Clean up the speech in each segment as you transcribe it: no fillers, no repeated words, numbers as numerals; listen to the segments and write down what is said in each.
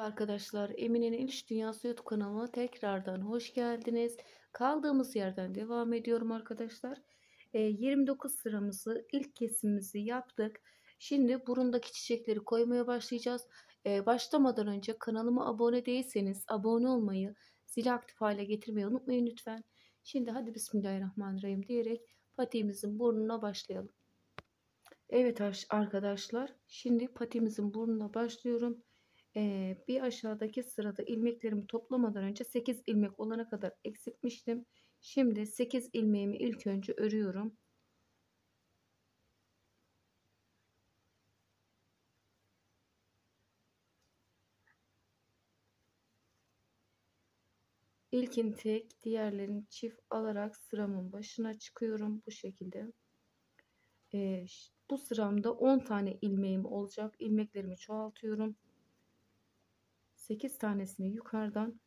Arkadaşlar, Emine'nin İş Dünyası YouTube kanalıma tekrardan hoş geldiniz. Kaldığımız yerden devam ediyorum arkadaşlar. 29 sıramızı, ilk kesimimizi yaptık. Şimdi burundaki çiçekleri koymaya başlayacağız. Başlamadan önce kanalıma abone değilseniz abone olmayı, zili aktif hale getirmeyi unutmayın lütfen. Şimdi hadi Bismillahirrahmanirrahim diyerek patiğimizin burnuna başlayalım. Evet arkadaşlar, şimdi patimizin burnuna başlıyorum. Bir aşağıdaki sırada ilmeklerimi toplamadan önce 8 ilmek olana kadar eksiltmiştim. Şimdi 8 ilmeğimi ilk önce örüyorum. İlkini tek, diğerlerini çift alarak sıramın başına çıkıyorum bu şekilde. Bu sıramda 10 tane ilmeğim olacak. İlmeklerimi çoğaltıyorum. 8 tanesini yukarıdan,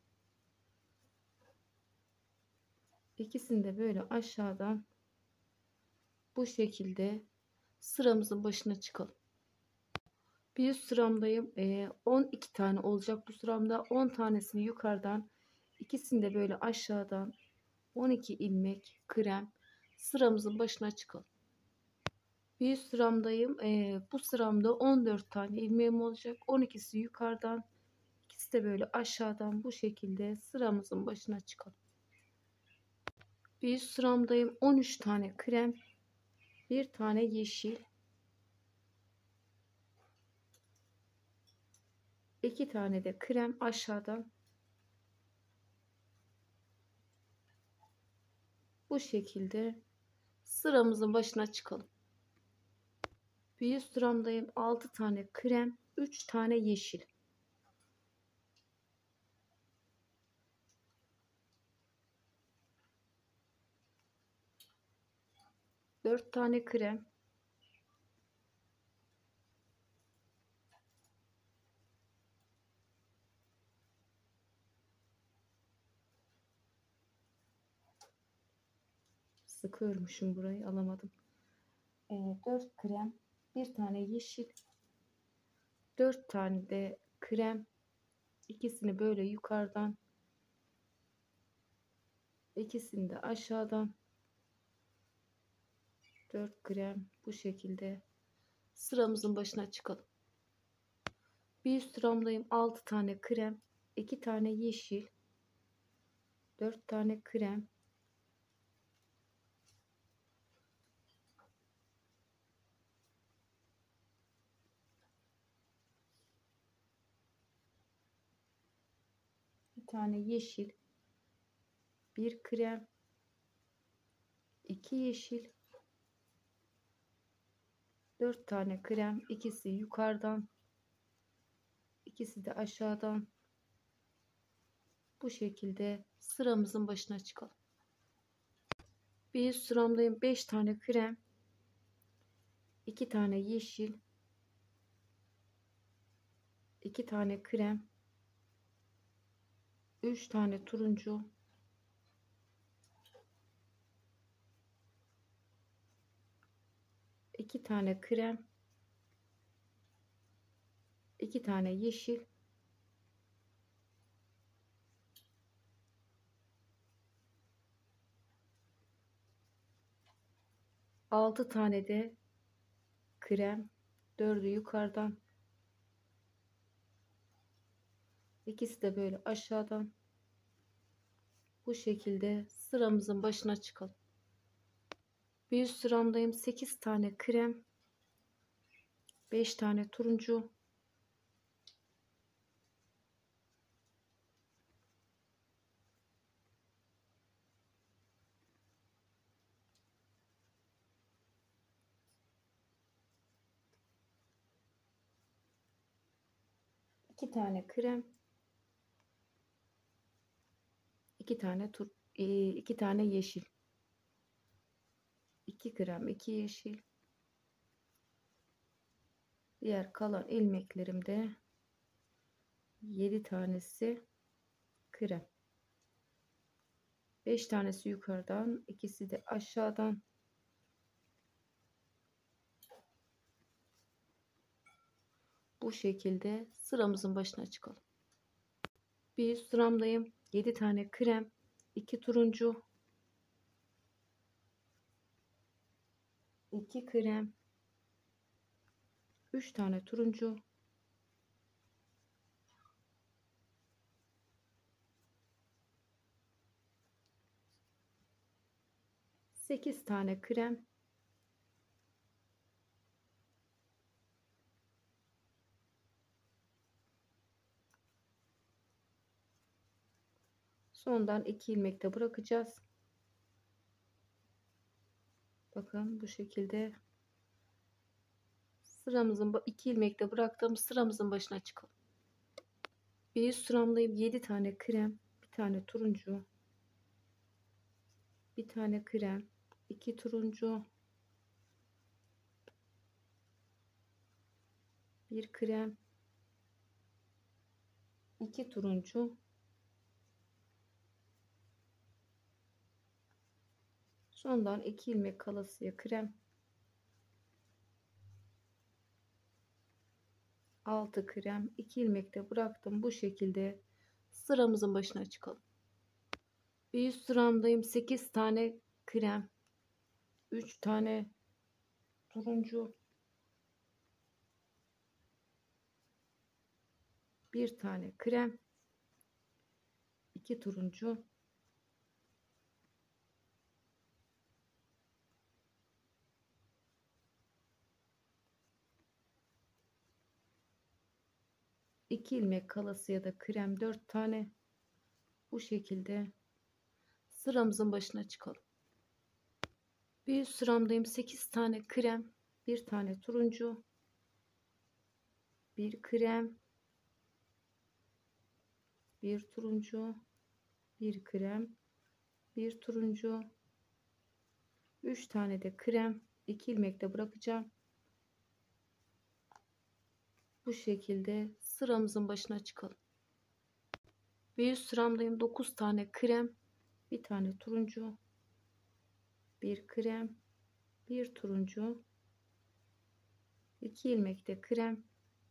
ikisini de böyle aşağıdan bu şekilde sıramızın başına çıkalım. Bir üst sıramdayım. 12 tane olacak bu sıramda. 10 tanesini yukarıdan, ikisini de böyle aşağıdan 12 ilmek krem sıramızın başına çıkalım. Bir üst sıramdayım. Bu sıramda 14 tane ilmeğim olacak. 12'si yukarıdan, ikisi de böyle aşağıdan bu şekilde sıramızın başına çıkalım. Bir üst sıramdayım. 13 tane krem, bir tane yeşil, 2 tane de krem aşağıdan bu şekilde sıramızın başına çıkalım. Bir üst sıramdayım. 6 tane krem, 3 tane yeşil, 4 tane krem, 4 alamadım. 4 krem, bir tane yeşil, 4 tane de krem, ikisini böyle yukarıdan, ikisini de aşağıdan 4 krem bu şekilde sıramızın başına çıkalım. Bir üst sıramdayım. 6 tane krem, 2 tane yeşil, 4 tane krem, 1 tane yeşil, 1 krem, 2 yeşil, 4 tane krem, ikisi yukarıdan, ikisi de aşağıdan bu şekilde sıramızın başına çıkalım. Bir üst sıramdayım. 5 tane krem, 2 tane yeşil, 2 tane krem, 3 tane turuncu, 2 tane krem, 2 tane yeşil, 6 tane de krem, 4'ü yukarıdan, ikisi de böyle aşağıdan bu şekilde sıramızın başına çıkalım. Bir üst sıramdayım. 8 tane krem, 5 tane turuncu, 2 tane krem, 2 tane yeşil, 2 krem, 2 yeşil. Diğer kalan ilmeklerimde 7 tanesi krem, 5 tanesi yukarıdan, ikisi de aşağıdan bu şekilde sıramızın başına çıkalım. Bir üst sıramdayım. 7 tane krem, 2 turuncu, 2 krem, 3 tane turuncu, 8 tane krem, sondan 2 ilmek de bırakacağız. Bakın bu şekilde sıramızın 2 ilmek de bıraktım. Sıramızın başına çıkalım. Bir üst sıramdayım. 7 tane krem, bir tane turuncu, bir tane krem, 2 turuncu, bir krem, 2 turuncu, sondan 2 ilmek kalasıya krem, 6 krem, 2 ilmek de bıraktım. Bu şekilde sıramızın başına çıkalım. Bir üst sıramdayım. 8 tane krem, 3 tane turuncu, bir tane krem, 2 turuncu, 2 ilmek kalası ya da krem, 4 tane. Bu şekilde sıramızın başına çıkalım. Bir üst sıramdayım. 8 tane krem, bir tane turuncu, bir krem, bir turuncu, bir krem, bir turuncu, 3 tane de krem, 2 ilmek de bırakacağım. Bu şekilde sıramızın başına çıkalım. Bir üst sıramdayım. 9 tane krem, bir tane turuncu, bir krem, bir turuncu, 2 ilmek de krem,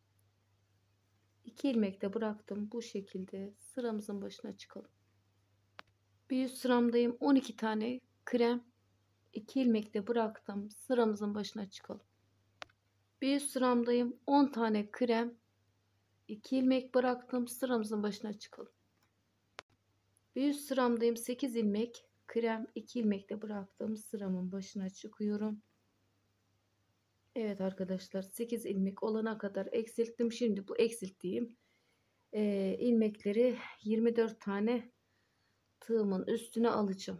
2 ilmek de bıraktım. Bu şekilde sıramızın başına çıkalım. Bir üst sıramdayım. 12 tane krem, 2 ilmek de bıraktım. Sıramızın başına çıkalım. Bir üst sıramdayım. 10 tane krem, 2 ilmek bıraktım. Sıramızın başına çıkalım. Bir üst sıramdayım. 8 ilmek krem, 2 ilmek de bıraktım. Sıramın başına çıkıyorum. Evet arkadaşlar, 8 ilmek olana kadar eksilttim. Şimdi bu eksilttiğim ilmekleri 24 tane tığımın üstüne alacağım.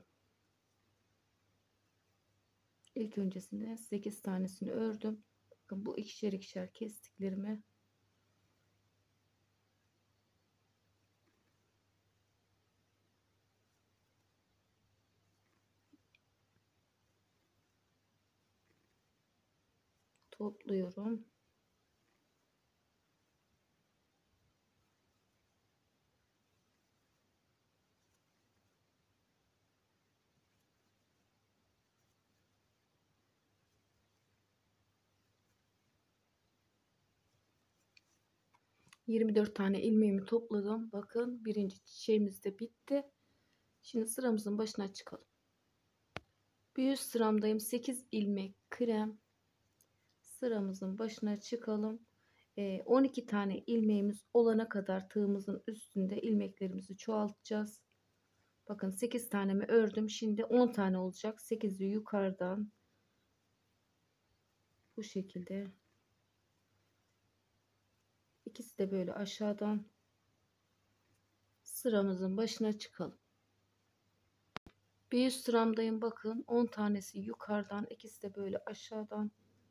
İlk öncesinde 8 tanesini ördüm. Bakın bu ikişer ikişer kestiklerimi topluyorum. ...24 tane ilmeğimi topladım. Bakın birinci çiçeğimiz de bitti. Şimdi sıramızın başına çıkalım. Bir üst sıramdayım. 8 ilmek krem. Sıramızın başına çıkalım. 12 tane ilmeğimiz olana kadar tığımızın üstünde ilmeklerimizi çoğaltacağız. Bakın 8 tanemi ördüm. Şimdi 10 tane olacak. 8'i yukarıdan bu şekilde, ikisi de böyle aşağıdan sıramızın başına çıkalım. Bir üst sıramdayım. Bakın 10 tanesi yukarıdan, ikisi de böyle aşağıdan,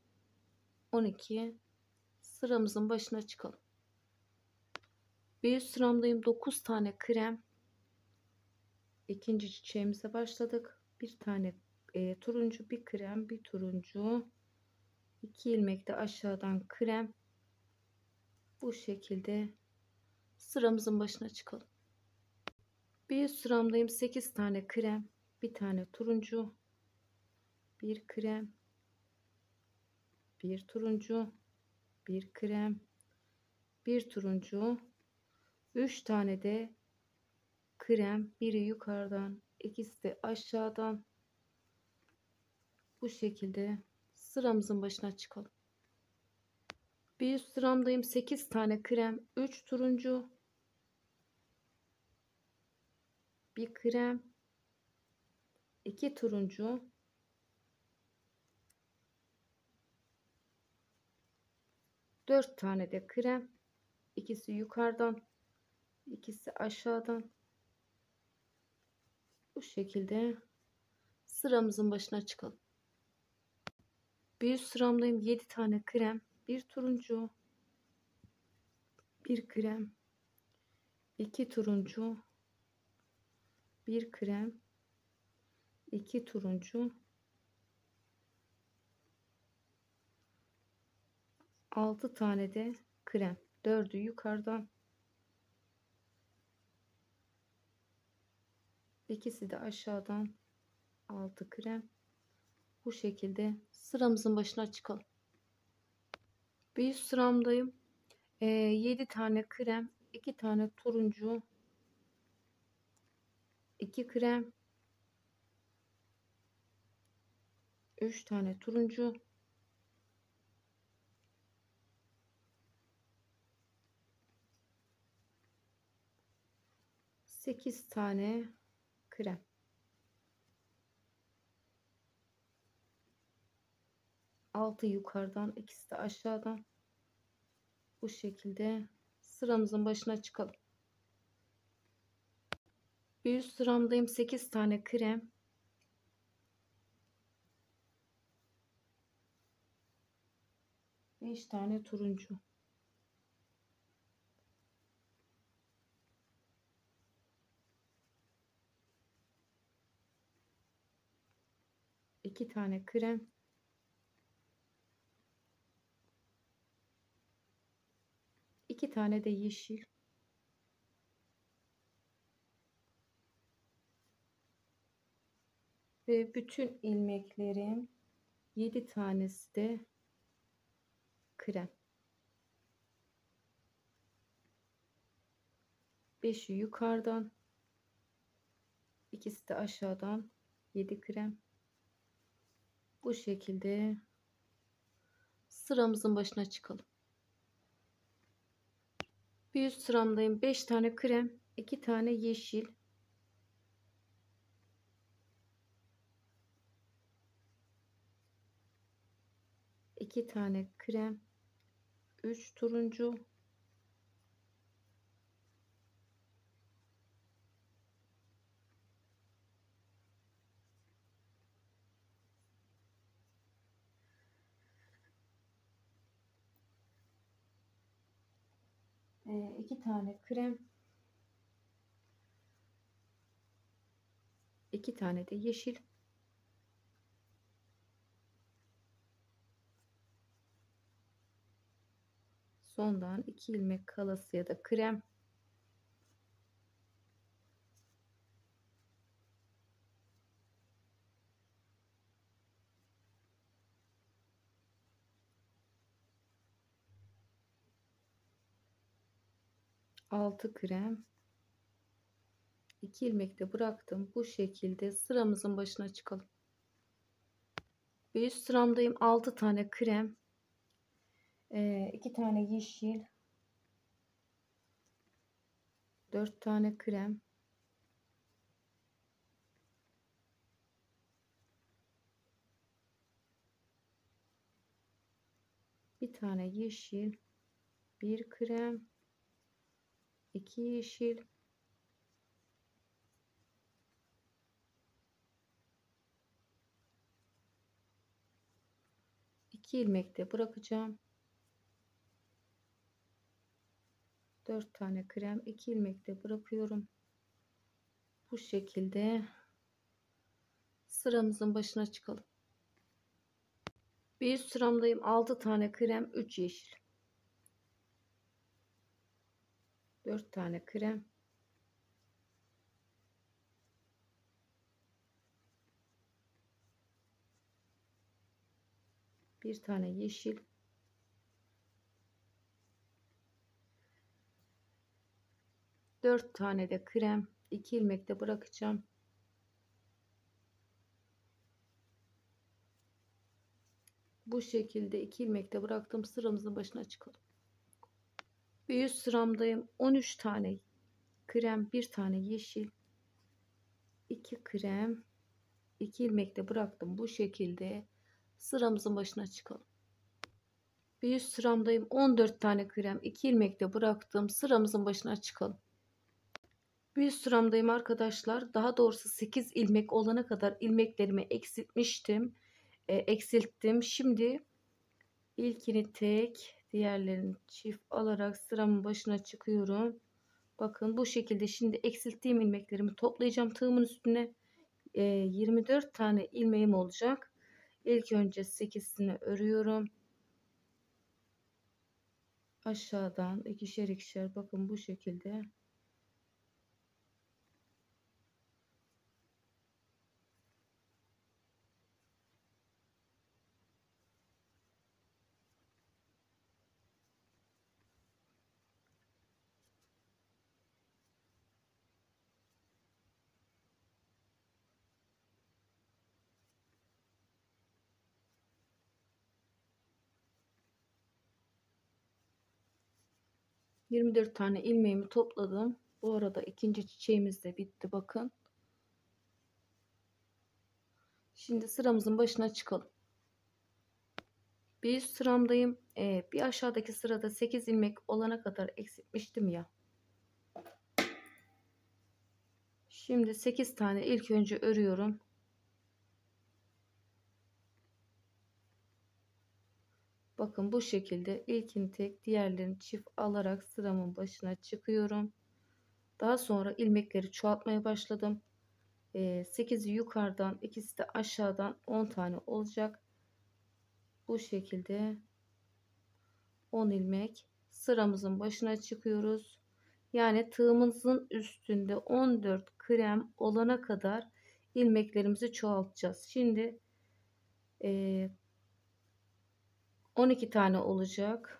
12 sıramızın başına çıkalım. Bir üst sıramdayım. 9 tane krem. İkinci çiçeğimize başladık. Bir tane turuncu, bir krem, bir turuncu, 2 ilmek de aşağıdan krem. Bu şekilde sıramızın başına çıkalım. Bir üst sıramdayım. 8 tane krem, bir tane turuncu, bir krem, bir turuncu, bir krem, bir turuncu, 3 tane de krem, biri yukarıdan, ikisi de aşağıdan. Bu şekilde sıramızın başına çıkalım. Bir üst sıramdayım. 8 tane krem, 3 turuncu, bir krem, 2 turuncu, 4 tane de krem, ikisi yukarıdan, ikisi aşağıdan. Bu şekilde sıramızın başına çıkalım. Bir üst sıramdayım. 7 tane krem, bir turuncu, bir krem, 2 turuncu, bir krem, 2 turuncu, 6 tane de krem. 4'ü yukarıdan, ikisi de aşağıdan, 6 krem. Bu şekilde sıramızın başına çıkalım. Bir üst sıramdayım. 7 tane krem, 2 tane turuncu, 2 krem, 3 tane turuncu, 8 tane krem. Altı yukarıdan, ikisi de aşağıdan. Bu şekilde sıramızın başına çıkalım. Bir üst sıramdayım. 8 tane krem, 5 tane turuncu, 2 tane krem, 2 tane de yeşil, ve bütün ilmeklerim 7 tanesi de krem. 5'i yukarıdan, ikisi de aşağıdan, 7 krem. Bu şekilde sıramızın başına çıkalım. Bir üst sıramdayım. 5 tane krem, 2 tane yeşil, 2 tane krem, 3 turuncu, 2 tane krem, 2 tane de yeşil, sondan 2 ilmek kalası ya da krem, altı krem, 2 ilmek de bıraktım. Bu şekilde sıramızın başına çıkalım. Bir üst sıramdayım. 6 tane krem, 2 tane yeşil, 4 tane krem, 1 tane yeşil, 1 krem, 2 yeşil, 2 ilmek de bırakacağım. 4 tane krem, 2 ilmek de bırakıyorum. Bu şekilde sıramızın başına çıkalım. Bir üst sıramdayım. 6 tane krem, 3 yeşil, 4 tane krem, 1 tane yeşil, 4 tane de krem, 2 ilmek de bırakacağım. Bu şekilde 2 ilmek de bıraktım. Sıramızın başına çıkalım. Bir üst sıramdayım. 13 tane krem, 1 tane yeşil, 2 krem, 2 ilmek de bıraktım. Bu şekilde sıramızın başına çıkalım. Bir üst sıramdayım. 14 tane krem, 2 ilmek de bıraktım. Sıramızın başına çıkalım. Bir üst sıramdayım arkadaşlar. Daha doğrusu 8 ilmek olana kadar ilmeklerimi eksiltmiştim. Eksilttim. Şimdi ilkini tek, diğerlerini çift alarak sıramın başına çıkıyorum. Bakın bu şekilde şimdi eksilttiğim ilmeklerimi toplayacağım tığımın üstüne. 24 tane ilmeğim olacak. İlk önce 8'sini örüyorum. Aşağıdan ikişer ikişer, bakın bu şekilde. ...24 tane ilmeğimi topladım. Bu arada ikinci çiçeğimiz de bitti, bakın. Şimdi sıramızın başına çıkalım. Bir üst sıramdayım. Bir aşağıdaki sırada 8 ilmek olana kadar eksiltmiştim ya. Şimdi 8 tane ilk önce örüyorum. Bakın bu şekilde ilkini tek, diğerlerini çift alarak sıramın başına çıkıyorum. Daha sonra ilmekleri çoğaltmaya başladım. 8'i yukarıdan, ikisi de aşağıdan 10 tane olacak. Bu şekilde 10 ilmek sıramızın başına çıkıyoruz. Yani tığımızın üstünde 14 krem olana kadar ilmeklerimizi çoğaltacağız. Şimdi 12 tane olacak.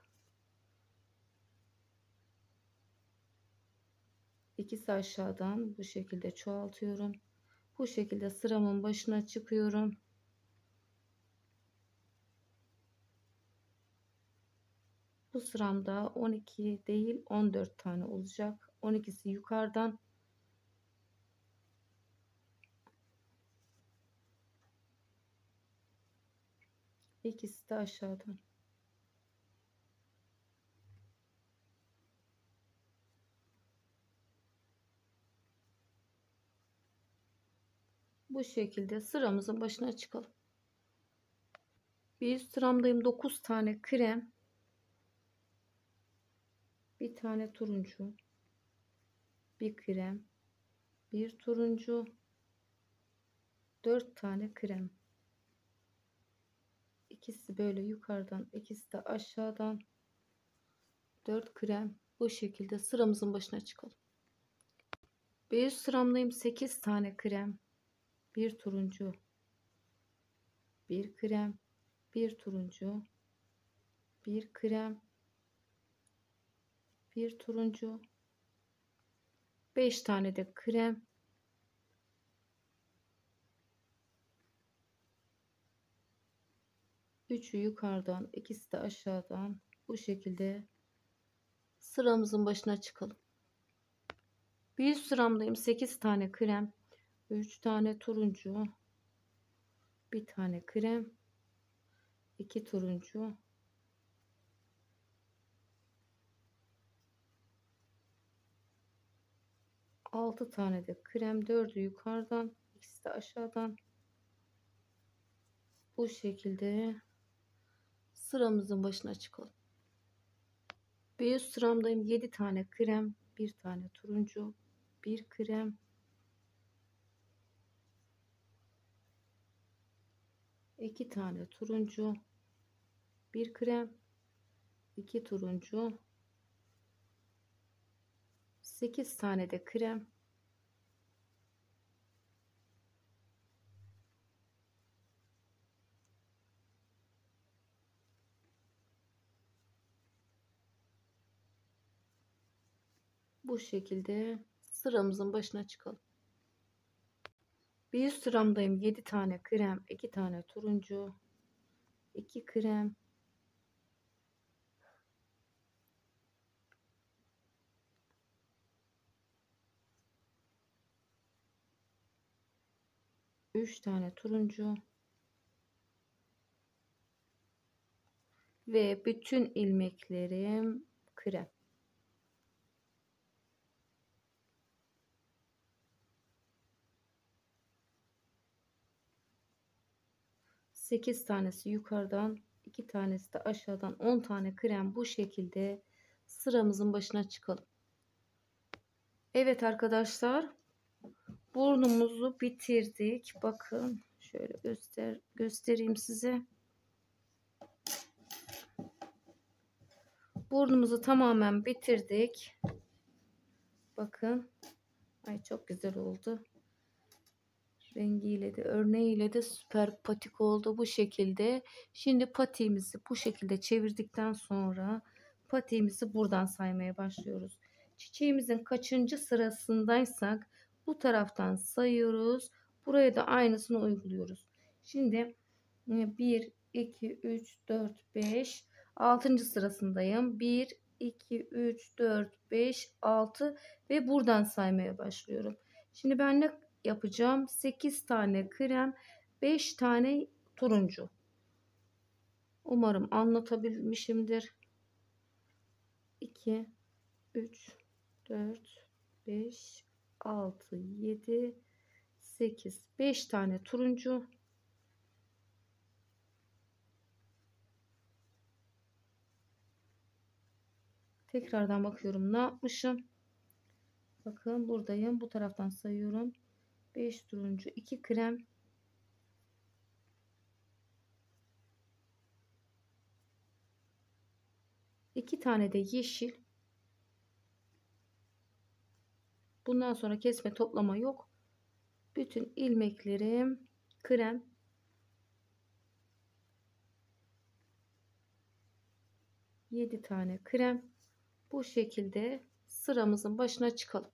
İkisi aşağıdan bu şekilde çoğaltıyorum. Bu şekilde sıramın başına çıkıyorum. Bu sıramda 12 değil 14 tane olacak. 12'si yukarıdan. İkisi de aşağıdan. Bu şekilde sıramızın başına çıkalım. Bir üst sıramdayım. 9 tane krem, bir tane turuncu, bir krem, bir turuncu, 4 tane krem. İkisi böyle yukarıdan, ikisi de aşağıdan. 4 krem. Bu şekilde sıramızın başına çıkalım. Bir üst sıramdayım. 8 tane krem, bir turuncu, bir krem, bir turuncu, bir krem, bir turuncu, 5 tane de krem, üçü yukarıdan, ikisi de aşağıdan. Bu şekilde sıramızın başına çıkalım. Bir üst sıramdayım. 8 tane krem, 3 tane turuncu, bir tane krem, 2 turuncu, 6 tane de krem, 4'ü yukarıdan, ikisi de aşağıdan. Bu şekilde sıramızın başına çıkalım. Bir üst sıramdayım. 7 tane krem, bir tane turuncu, bir krem, 2 tane turuncu, bir krem, 2 turuncu, 8 tane de krem, bu şekilde sıramızın başına çıkalım. Bir üst sıramdayım. 7 tane krem, 2 tane turuncu, 2 krem, 3 tane turuncu ve bütün ilmeklerim krem. Sekiz tanesi yukarıdan, 2 tanesi de aşağıdan, 10 tane krem, bu şekilde sıramızın başına çıkalım. Evet arkadaşlar, burnumuzu bitirdik. Bakın şöyle göstereyim size. Burnumuzu tamamen bitirdik. Bakın. Ay çok güzel oldu. Rengiyle de örneğiyle de süper patik oldu bu şekilde. Şimdi patiğimizi bu şekilde çevirdikten sonra patiğimizi buradan saymaya başlıyoruz. Çiçeğimizin kaçıncı sırasındaysak bu taraftan sayıyoruz. Buraya da aynısını uyguluyoruz. Şimdi 1, 2, 3, 4, 5, 6. sırasındayım. 1, 2, 3, 4, 5, 6 ve buradan saymaya başlıyorum. Şimdi ben ne yapacağım? 8 tane krem, 5 tane turuncu. Umarım anlatabilmişimdir. 2, 3, 4, 5, 6, 7, 8, 5 tane turuncu. Tekrardan bakıyorum ne yapmışım. Bakın buradayım. Bu taraftan sayıyorum. 5 turuncu, 2 krem, 2 tane de yeşil. Bundan sonra kesme toplama yok. Bütün ilmeklerim krem. Yedi tane krem. Bu şekilde sıramızın başına çıkalım.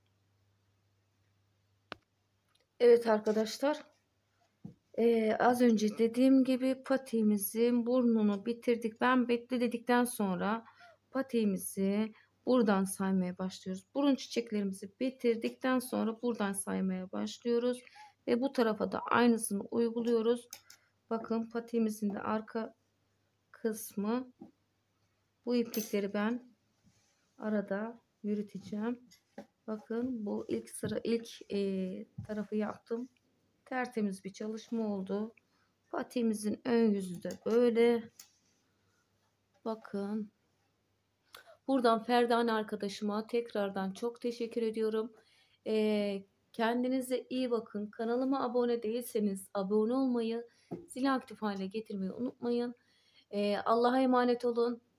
Evet arkadaşlar. Az önce dediğim gibi patiğimizin burnunu bitirdik. Ben bekle dedikten sonra patiğimizi buradan saymaya başlıyoruz. Burun çiçeklerimizi bitirdikten sonra buradan saymaya başlıyoruz. Ve bu tarafa da aynısını uyguluyoruz. Bakın patiğimizin de arka kısmı. Bu iplikleri ben arada yürüteceğim. Bakın bu ilk tarafı yaptım. Tertemiz bir çalışma oldu. Patiğimizin ön yüzü de böyle. Bakın. Buradan Ferdane arkadaşıma tekrardan çok teşekkür ediyorum. Kendinize iyi bakın. Kanalıma abone değilseniz abone olmayı, zil aktif hale getirmeyi unutmayın. Allah'a emanet olun.